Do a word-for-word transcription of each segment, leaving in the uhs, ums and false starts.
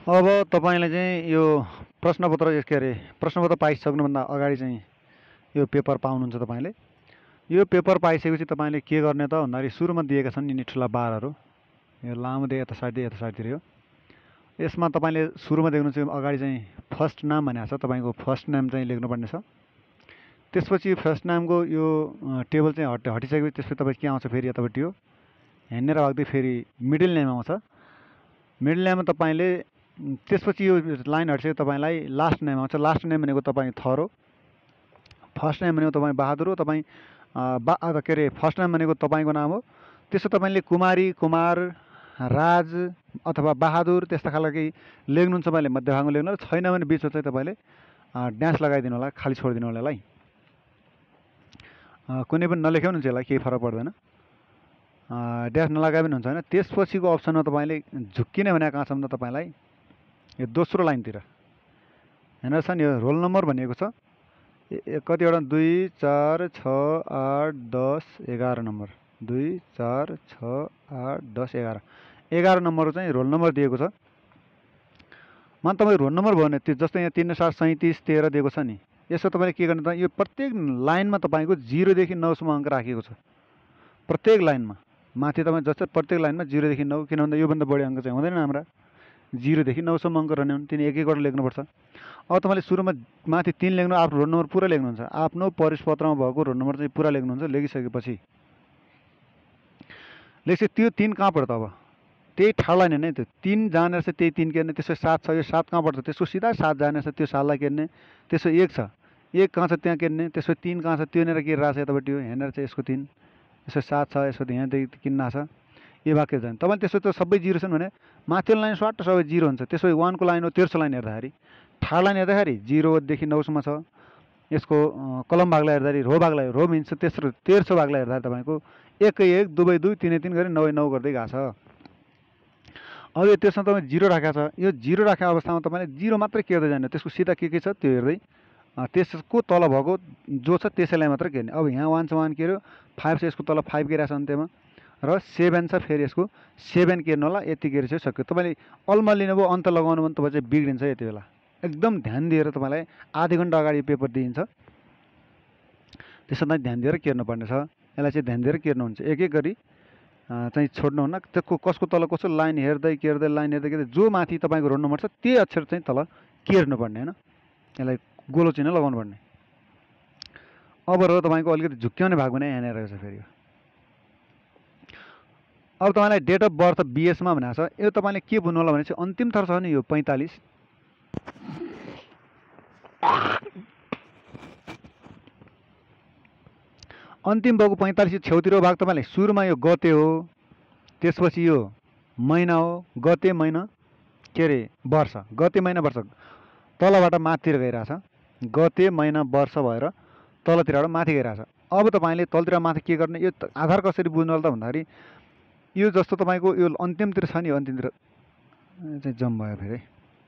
अब तपाईँले चाहिँ यो प्रश्नपत्र यस के अरे प्रश्नपत्र पाइसक्नुभन्दा अगाडि चाहिँ यो पेपर पाउनुहुन्छ तपाईँले। यो पेपर पाइसकेपछि तपाईँले के गर्ने त भन्दाखेरि सुरुमा दिएका छन् यिनी ठुला बारहरू, यो लामो दिए यता साइड यता साइडतिर यो। यसमा तपाईँले सुरुमा देख्नुहुन्छ अगाडि चाहिँ फर्स्ट नाम भनेको छ, तपाईँको फर्स्ट नाम चाहिँ लेख्नुपर्ने छ। त्यसपछि फर्स्ट नामको यो टेबल चाहिँ हट हटिसकेपछि त्यसपछि तपाईँ के आउँछ फेरि यतापट्टि यो हेर्नेर भाग्दै फेरि मिडल नेम आउँछ। मिडल नेममा तपाईँले त्यसपछि यो लाइन हटिसकेपछि तपाईँलाई लास्ट नेम आउँछ। लास्ट नेम भनेको तपाईँ थर हो, फर्स्ट नेम भनेको तपाईँ बहादुर हो, तपाईँ बा के अरे फर्स्ट नेम भनेको तपाईँको नाम हो। त्यसो तपाईँले कुमारी, कुमार, राज अथवा बहादुर त्यस्ता खालको केही लेख्नुहुन्छ भने मध्यभागमा लेख्नु होला, छैन भने बिचमा चाहिँ तपाईँले ड्यास लगाइदिनु होला, खाली छोडिदिनु होला यसलाई। कुनै पनि नलेख्यो भने चाहिँ यसलाई केही फरक पर्दैन, ड्यास नलगाए पनि हुन्छ होइन। त्यसपछिको अप्सनमा तपाईँले झुक्किने भनेको कहाँ छ भन्दा तपाईँलाई यो दोस्रो लाइनतिर हेर्नुहोस् नि, यो रोल नम्बर भनिएको छ कतिवटा दुई चार छ आठ दस एघार नम्बर, दुई चार छ आठ दस एघार एघार नम्बर चाहिँ रोल नम्बर दिएको छ। मान तपाईँ रोल नम्बर भयो भने त्यो जस्तै यहाँ तीन सात सैँतिस तेह्र दिएको छ नि, यसो तपाईँले के गर्नु त यो प्रत्येक लाइनमा तपाईँको जिरोदेखि नौसम्म अङ्क राखिएको छ। प्रत्येक लाइनमा माथि तपाईँ जस्तै प्रत्येक लाइनमा जिरोदेखि नौ, किन भन्दा योभन्दा बढी अङ्क चाहिँ हुँदैन हाम्रा, जिरोदेखि नौसम्म अङ्क रहने भने तिनी एक एकवटा लेख्नुपर्छ। अब तपाईँले सुरुमा माथि तिन लेख्नु, आफ्नो रोल नम्बर पुरा लेख्नुहुन्छ, आफ्नो प्रवेशपत्रमा भएको रोल नम्बर चाहिँ पुरा लेख्नुहुन्छ। लेखिसकेपछि लेख्छ त्यो तिन कहाँ पर्छ, अब त्यही ठाउँ लाइन होइन, त्यो तिन जानेर चाहिँ त्यही तिन केर्ने। त्यसो सात छ, यो सात कहाँ पर्छ, त्यसको सिधा सात जानेर छ त्यो सातलाई केर्ने। त्यसो एक छ, एक कहाँ छ त्यहाँ केर्ने। त्यसो तीन कहाँ छ त्यो नेर के रहेछ यतापट्टि हो हेर्नेर चाहिँ यसको तिन, यसो सात छ, यसो यहाँदेखि किन्न छ यो वाक्य जाने। तपाईँले त्यसो त सबै जिरो छन् भने माथिल्लो लाइन स्वाट सबै जिरो हुन्छ। त्यसो वानको लाइन हो, तेर्सो लाइन हेर्दाखेरि ठाड लाइन हेर्दाखेरि जिरोदेखि नौसम्म छ। यसको कलम भागलाई हेर्दाखेरि रो भागलाई, रो मिन्स तेस्रो तेर्सो भागलाई हेर्दाखेरि तपाईँको एकै एक दुवै दुई तिनै तिन गरी नौ नौ गर्दै गएको छ। अब यो त्यसमा तपाईँ जिरो राखेको छ, यो जिरो राखेको अवस्थामा तपाईँले जिरो मात्रै केर्दै जाने, त्यसको सिधा के के छ त्यो हेर्दै त्यसको तल भएको जो छ त्यसैलाई मात्रै केर्ने। अब यहाँ वान छ, वान के अरे फाइभ छ, यसको तल फाइभ केरेको छ अन्त्यमा, र सेभेन छ फेरि यसको सेभेन केर्नु होला। यति केरे चाहिँ सक्यो। तपाईँले अलमा लिनुभयो अन्त लगाउनु भने तपाईँ चाहिँ बिग्रिन्छ। यति बेला एकदम ध्यान दिएर तपाईँलाई आधी घन्टा अगाडि पेपर दिइन्छ, त्यसमा ध्यान दिएर केर्नुपर्ने छ। यसलाई चाहिँ ध्यान दिएर केर्नुहुन्छ, एक एक गरी चाहिँ छोड्नुहुन्न। त्यसको कसको तल कसो लाइन हेर्दै केर्दै लाइन हेर्दै केर्दै जो माथि तपाईँको रोल नम्बर छ त्यही अक्षर चाहिँ तल केर्नुपर्ने होइन, यसलाई गोलो चिन्ह लगाउनु पर्ने। अब र तपाईँको अलिकति झुक्क्याउने भाग पनि यहाँनिर रहेछ फेरि। अब तपाईँलाई डेट अफ बर्थ बिएसमा भनेको छ, यो तपाईँले के बुझ्नु होला भने चाहिँ अन्तिम थर छ नि यो पैँतालिस, अन्तिम भएको पैँतालिस छेउतिरको भाग तपाईँले सुरुमा यो गते हो, त्यसपछि यो महिना हो, गते महिना के अरे वर्ष, गते महिना वर्ष तलबाट माथितिर गइरहेछ, गते महिना वर्ष भएर तलतिरबाट माथि गइरहेछ। अब तपाईँले तलतिर माथि के गर्ने, यो आधार कसरी बुझ्नु होला त भन्दाखेरि यो जस्तो तपाईँको यो अन्तिमतिर छ नि, अन्तिमतिर चाहिँ जम भयो फेरि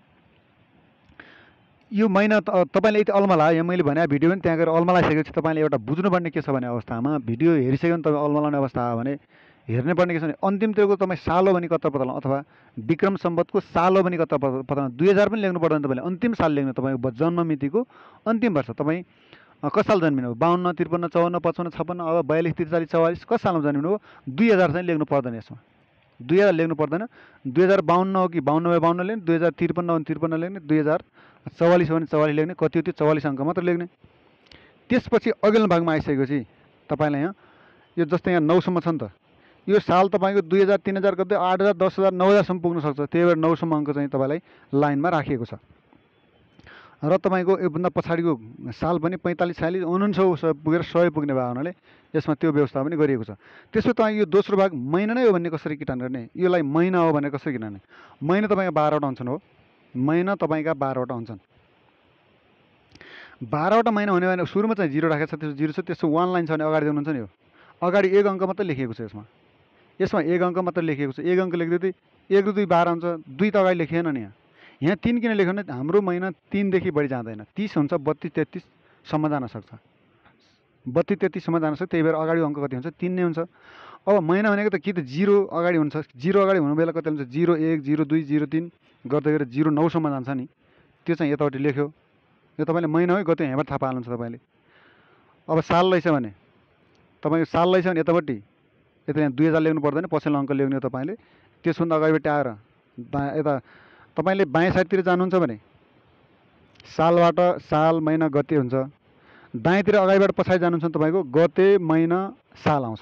यो महिना तपाईँले यति अल्मा लाग्यो। मैले भने भिडियो पनि त्यहाँ गएर अल्मा लगाइसकेपछि तपाईँले एउटा बुझ्नुपर्ने के छ भने अवस्थामा भिडियो हेरिसक्यो भने तपाईँ अल्मा लगाउने अवस्था हो भने हेर्ने पर्ने के छ भने अन्तिमतिरको तपाईँ साल हो भने कता पत्ता लगाउनु, अथवा विक्रम सम्वतको साल हो भने कता पत्ता लगाउनु। दुई हजार पनि लेख्नु पर्दैन, तपाईँले अन्तिम साल लेख्नु, तपाईँको जन्म मितिको अन्तिम वर्ष। तपाईँ कस साल जन्मिनु हो, बाहन्न त्रिपन्न चौवन्न पचपन्न छप्पन्न, अब बयालिस त्रिचालिस चौवालिस कस सालमा जन्मिनु हो, दुई हजार चाहिँ लेख्नु पर्दैन यसमा, दुई हजार लेख्नु पर्दैन। दुई हजार बाहन्न हो कि बाहन्न बाई बाहन्न लेख्ने, दुई हजार त्रिपन्न हो भने त्रिपन्न लेख्ने, दुई हजार चौवालिस हो भने चौवालिस लेख्ने, कति हो त्यो चौवालिस अङ्क मात्र लेख्ने। त्यसपछि अघिल्लो भागमा आइसकेपछि तपाईँलाई यहाँ यो जस्तै यहाँ नौसम्म छ नि त, यो साल तपाईँको दुई हजार तिन हजार गर्दै आठ हजार दस हजार नौ हजारसम्म पुग्न सक्छ। त्यही भएर नौसम्म अङ्क चाहिँ तपाईँलाई लाइनमा राखिएको छ। र तपाईँको योभन्दा पछाडिको साल पनि पैँतालिस छयालिस उन्सौ पुगेर सय पुग्ने भयो हुनाले यसमा त्यो व्यवस्था पनि गरिएको छ। त्यसो तपाईँ यो दोस्रो भाग महिना नै हो भन्ने कसरी किटान गर्ने, यसलाई महिना हो भनेर कसरी किटान, महिना तपाईँको बाह्रवटा हुन्छन् हो, महिना तपाईँका बाह्रवटा हुन्छन्। बाह्रवटा महिना हुने भने सुरुमा चाहिँ जिरो राखेको छ, त्यसो जिरो छ, त्यसो वान लाइन छ भने अगाडि देख्नुहुन्छ नि, यो अगाडि एक अङ्क मात्रै लेखिएको छ, यसमा यसमा एक अङ्क मात्रै लेखिएको छ। एक अङ्क लेख्दै एक र दुई बाह्र हुन्छ, दुई त अगाडि लेखिएन नि, यहाँ यहाँ तिन किन लेख्यो भने हाम्रो महिना तिनदेखि बढी जाँदैन, तिस हुन्छ, बत्तिस तेत्तिससम्म जान सक्छ, बत्तिस तेत्तिससम्म जान सक्छ। त्यही भएर अगाडि अङ्क कति हुन्छ, तिन नै हुन्छ। अब महिना भनेको त कि त जिरो अगाडि हुन्छ, जिरो अगाडि हुनु बेला कति हुन्छ, जिरो एक जिरो दुई जिरो तिन गर्दै गरेर जिरो नौसम्म जान्छ नि, त्यो चाहिँ यतापट्टि लेख्यो। यो तपाईँले महिना है गते यहाँबाट थाहा पाल्नुहुन्छ तपाईँले। अब साल रहेछ भने तपाईँको साल रहेछ भने यतापट्टि यता यहाँ दुई हजार लेख्नु पर्दैन, पछिल्लो अङ्क लेख्ने हो तपाईँले। त्यसभन्दा अगाडिपट्टि आएर बाँ यता तपाईँले बायाँ साइडतिर जानुहुन्छ भने सालबाट साल महिना गते हुन्छ। दायाँतिर अगाडिबाट पछाडि जानुहुन्छ भने तपाईँको गते महिना साल आउँछ।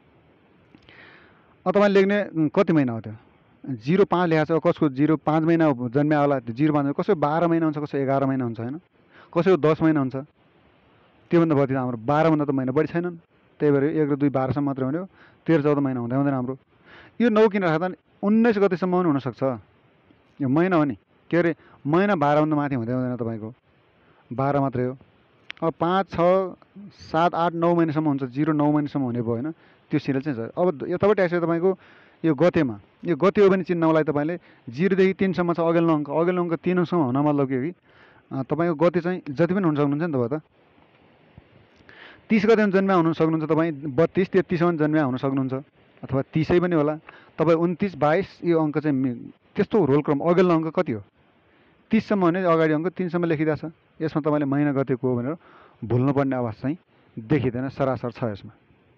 अब तपाईँले लेख्ने कति महिना हो त्यो, जिरो पाँच लेखाएको छ। कसको जिरो पाँच महिना जन्मिया होला, त्यो जिरो पाँच, कसैको बाह्र महिना हुन्छ, कसैको एघार महिना हुन्छ होइन, कसैको दस महिना हुन्छ। त्योभन्दा बढी हाम्रो बाह्रभन्दा त महिना बढी छैनन्। त्यही भएर एक र दुई बाह्रसम्म मात्रै हुने हो, तेह्र चौध महिना हुँदै हुँदैन हाम्रो। यो नौ किन राख्दा उन्नाइस गतिसम्म पनि हुनसक्छ। यो महिना हो नि, के अरे महिना बाह्रभन्दा माथि हुँदै हुँदैन, तपाईँको बाह्र मात्रै हो। अब पाँच छ सात आठ नौ महिनासम्म हुन्छ, जिरो नौ महिनासम्म हुने भयो होइन, त्यो सिरियल चाहिँ छ। अब यतापट्टि आइसक्यो तपाईँको यो गतेमा, यो गते हो भने चिन्नलाई तपाईँले जिरोदेखि तिनसम्म छ अघिल्लो अङ्क। अघिल्लो अङ्क तिनसम्म हुन मतलब के हो कि तपाईँको गते चाहिँ जति पनि हुन सक्नुहुन्छ नि तपाईँ त। तिस गते जन्मिया हुन सक्नुहुन्छ तपाईँ, बत्तिस तेत्तिससम्म जन्मिया हुन सक्नुहुन्छ, अथवा तिसै पनि होला तपाईँ। उन्तिस बाइस यो अङ्क चाहिँ त्यस्तो रोल क्रम। अघिल्लो अङ्क कति हो, तिससम्म भने अगाडि अङ्क तिनसम्म लेखिरहेछ। यसमा तपाईँले महिना गतेको हो भनेर भुल्नुपर्ने अवस्था चाहिँ देखिँदैन, सरासर छ यसमा।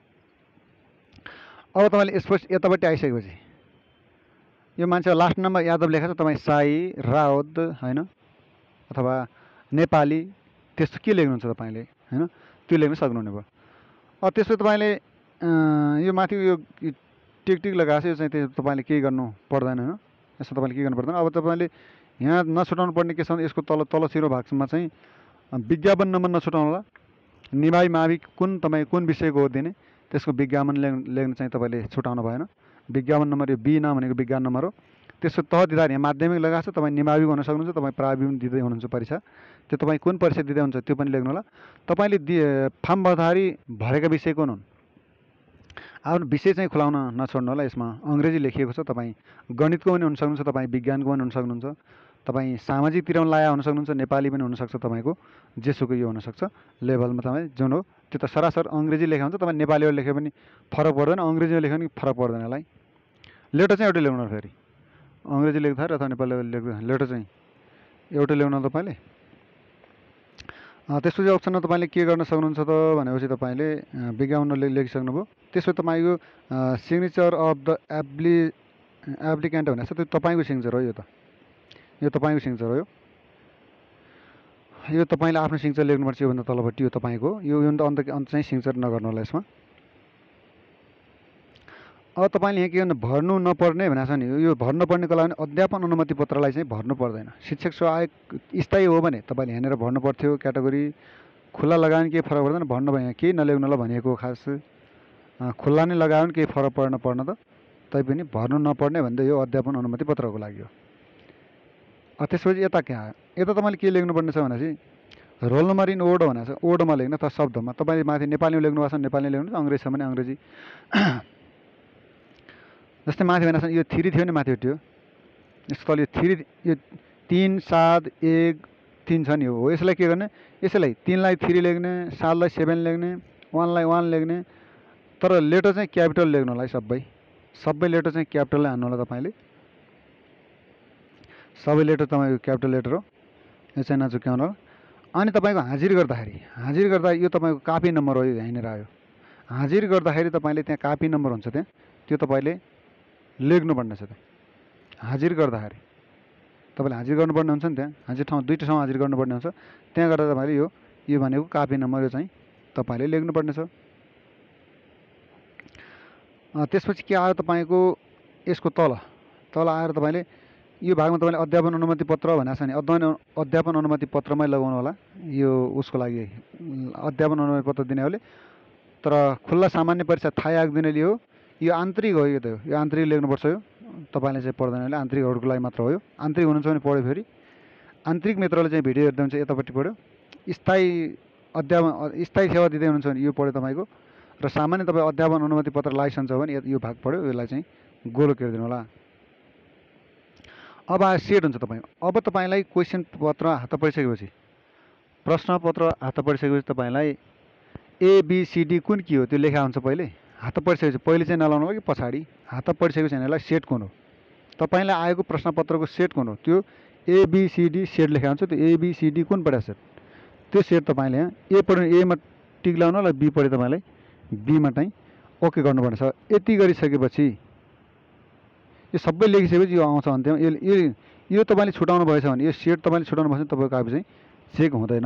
अब तपाईँले यसपछि यतापट्टि आइसकेपछि यो मान्छे लास्ट नम्बर यादव लेखेको छ, तपाईँ साई राउत होइन, अथवा नेपाली त्यस्तो के लेख्नुहुन्छ तपाईँले होइन, त्यो लेख्न सक्नुहुने भयो। अब त्यसपछि तपाईँले यो माथि यो टिक टिक लगाएको छ, यो चाहिँ त्यो तपाईँले केही गर्नु पर्दैन होइन, यसमा तपाईँले के गर्नु पर्दैन। अब तपाईँले यहाँ नछुटाउनु पर्ने के छ भने यसको तल तलसिरो भागमा चाहिँ विज्ञापन नम्बर नछुटाउनु होला। निभाइ मावि कुन तपाईँ कुन विषयको हो दिने, त्यसको विज्ञापन लेख्न लेख्न चाहिँ तपाईँले छुटाउनु भएन। विज्ञापन नम्बर यो बी नाम भनेको विज्ञान नम्बर हो। त्यसको तह दिँदा यहाँ माध्यमिक लगाएको छ, तपाईँ निमावि हुन सक्नुहुन्छ, तपाईँ प्रावि पनि दिँदै हुनुहुन्छ परीक्षा, त्यो तपाईँ कुन परीक्षा दिँदै हुन्छ त्यो पनि लेख्नु होला। तपाईँले दि फार्म भर्दाखेरि भरेका विषय कुन हुन्, आफ्नो विषय चाहिँ खुलाउन नछोड्नु होला। यसमा अङ्ग्रेजी लेखिएको छ, तपाईँ गणितको पनि हुन सक्नुहुन्छ, तपाईँ विज्ञानको पनि हुन सक्नुहुन्छ, तपाईँ सामाजिकतिर पनि लाया हुन सक्नुहुन्छ, नेपाली पनि हुनसक्छ, तपाईँको जेसुकै यो हुनसक्छ लेभलमा तपाईँ जुन हो त्यो त सरासर अङ्ग्रेजी लेखा हुन्छ। तपाईँ नेपालीबाट लेखे पनि फरक पर्दैन, अङ्ग्रेजीमा लेख्यो भने फरक पर्दैन यसलाई। लेटर चाहिँ एउटै लेख्नु फेरि, अङ्ग्रेजी लेख्दाखेरि अथवा नेपाली लेख्दा लेटर चाहिँ एउटै ल्याउनु तपाईँले। त्यसपछि अप्सनमा तपाईँले के गर्न सक्नुहुन्छ त भनेपछि तपाईँले विज्ञापन लेखिसक्नुभयो। त्यसपछि तपाईँको सिग्नेचर अफ द एप्ली एप्लिकेन्ट भनेको छ, त्यो तपाईँको सिग्नेचर हो। यो त यो तपाईँको सिग्नेचर हो। यो यो तपाईँले आफ्नो सिग्नेचर लेख्नुपर्छ योभन्दा तलपट्टि, यो तपाईँको यो योभन्दा अन्त अन्त चाहिँ सिग्नेचर नगर्नु होला यसमा। अब तपाईँले यहाँ के गर्नु भर्नु नपर्ने भनेको छ नि, यो भर्नुपर्नेको लागि अध्यापन अनुमति पत्रलाई चाहिँ भर्नु पर्दैन। शिक्षक सहायक स्थायी हो भने तपाईँले यहाँनिर भर्नु पर्थ्यो क्याटेगोरी। खुल्ला लगायो भने केही फरक पर्दैन, भन्नु भयो यहाँ केही नलेख्नु होला भनेको, खास खुल्ला नै लगायो भने केही फरक पर्न पर्न त तैपनि भर्नु नपर्ने भन्दै यो अध्यापन अनुमति पत्रको लागि हो। त्यसपछि यता के आयो, यता तपाईँले के लेख्नुपर्ने छ भनेपछि रोल नम्बर इन ओड भनेको छ, ओडमा लेख्न त शब्दमा। तपाईँले माथि नेपालीमा लेख्नु भएको छ नेपाली लेख्नु, अङ्ग्रेजी छ भने अङ्ग्रेजी। जस्तै माथि भनेको छ यो थ्री थियो भने माथि उठ्यो, यसको तल यो थ्री यो तिन सात एक तिन छ नि हो। यसलाई के गर्ने, यसलाई तिनलाई थ्री लेख्ने, सातलाई सेभेन लेख्ने, वानलाई वान लेख्ने, तर लेटर चाहिँ क्यापिटल लेख्नु होला है। सबै सबै लेटर चाहिँ क्यापिटललाई हान्नु होला तपाईँले। सबै लेटर तपाईँको क्यापिटल लेटर हो, यो चाहिँ नचुक्याउनु होला। अनि तपाईँको हाजिर गर्दाखेरि हाजिर गर्दा यो तपाईँको कापी नम्बर हो, यो यहाँनिर आयो। हाजिर गर्दाखेरि तपाईँले त्यहाँ कापी नम्बर हुन्छ, त्यहाँ त्यो तपाईँले लेख्नुपर्ने छ। त्यहाँ हाजिर गर्दाखेरि तपाईँले हाजिर गर्नुपर्ने हुन्छ नि, त्यहाँ हाजिर ठाउँ दुईवटा ठाउँ हाजिर गर्नुपर्ने हुन्छ। त्यहाँ गर्दा तपाईँले यो यो भनेको कापी नम्बर यो चाहिँ तपाईँले लेख्नुपर्ने छ। त्यसपछि के आयो तपाईँको यसको तल तल आएर तपाईँले यो भागमा तपाईँले अध्यापन अनुमति पत्र भनेको छ नि, अध्ययन अध्यापन अनुमति पत्रमै लगाउनु होला। यो उसको लागि अध्यापन अनुमति पत्र दिनेहरूले, तर खुल्ला सामान्य परीक्षा थाहा आएको दिनेले हो। यो आन्तरिक हो, यो त यो आन्तरिक लेख्नुपर्छ। यो तपाईँले चाहिँ पर्दैन, आन्तरिकहरूको लागि मात्र हो। यो आन्तरिक हुनुहुन्छ भने पढ्यो, फेरि आन्तरिक मित्रले चाहिँ भिडियो हेर्दै हुन्छ यतापट्टि पढ्यो। स्थायी अध्यापन स्थायी सेवा दिँदै हुनुहुन्छ भने यो पढ्यो तपाईँको, र सामान्य तपाईँ अध्यापन अनुमति पत्र लाइसेन्स हो भने यो भाग पढ्यो। यसलाई चाहिँ गोलो केरिदिनु होला। अब आयो सेट हुन्छ तपाईँ। अब तपाईँलाई क्वेसन पत्र हात परिसकेपछि, प्रश्न पत्र हात परिसकेपछि तपाईँलाई एबिसिडी कुन के हो त्यो लेखा हुन्छ। पहिले हात परिसकेपछि पहिले चाहिँ नलाउनु होला कि पछाडि हात परिसकेपछि यहाँलाई सेट कुन हो तपाईँलाई आएको प्रश्नपत्रको सेट कुन हो, त्यो एबिसिडी सेट लेखा हुन्छ, त्यो एबिसिडी कुन पढ्या सेट, त्यो सेट तपाईँले यहाँ ए पढ्यो एमा टिक लाउनु होला, बी पढ्यो तपाईँलाई बीमा चाहिँ ओके गर्नुपर्ने छ। यति गरिसकेपछि यो सबै लेखिसकेपछि यो आउँछ अन्त्यमा। यो यो यो तपाईँले छुटाउनु भएछ भने, यो सेट तपाईँले छुटाउनु भएछ भने तपाईँको कापी चाहिँ चेक हुँदैन,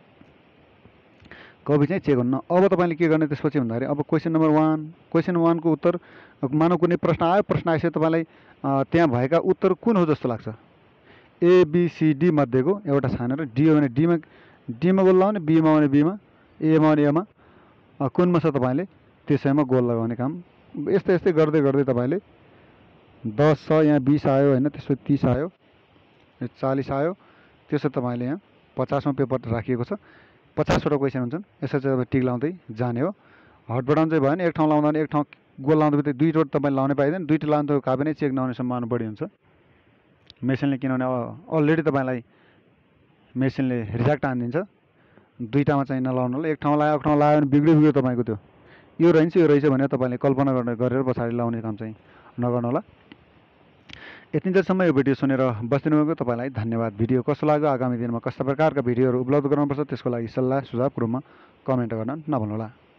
कपी चाहिँ चेक हुन्न। अब तपाईँले के गर्ने त्यसपछि भन्दाखेरि अब क्वेसन नम्बर वान, क्वेसन वानको उत्तर मानव कुनै प्रश्न आयो, प्रश्न आइसक्यो तपाईँलाई त्यहाँ भएका उत्तर कुन हो जस्तो लाग्छ, एबिसिडी मध्येको एउटा छानेर डी हो भने डीमा डीमा गोल लगाउने, बीमा भने बीमा, एमा भने एमा, कुनमा छ तपाईँले त्यसैमा गोल लगाउने काम। यस्तै यस्तै गर्दै गर्दै तपाईँले दस छ, यहाँ बिस आयो होइन, त्यसपछि तिस आयो, चालिस आयो, त्यसो तपाईँले यहाँ पचासौँ पेपर राखिएको छ, पचासवटा क्वेसन हुन्छन्, यसरी चाहिँ टिक लाउँदै जाने हो। हट बटन चाहिँ भयो भने एक ठाउँ लाउँदा भने एक ठाउँ गोल लाउँदा बित्तिकै दुईवटा तपाईँले लाउने पाइँदैन, दुईवटा लाउँदा कापी नै चेक नहुने सम्भावना बढी हुन्छ मेसिनले, किनभने अब अलरेडी तपाईँलाई मेसिनले रिजेक्ट हानिदिन्छ। दुईवटामा चाहिँ नलाउनु होला, एक ठाउँ लगायो एक ठाउँ लगायो भने बिग्रियो बिग्रियो तपाईँको त्यो यो रहन्छ यो रहेछ भनेर तपाईँले कल्पना गर्ने गरेर पछाडि लाउने काम चाहिँ नगर्नु होला। यतिन्जेलसम्म यो भिडियो सुनेर बसिदिनु भएको तपाईँलाई धन्यवाद। भिडियो कस्तो लाग्यो, आगामी दिनमा कस्ता प्रकारका भिडियोहरू उपलब्ध गराउनुपर्छ त्यसको लागि सल्लाह सुझावको रूपमा कमेन्ट गर्न नभुल्नुहोला।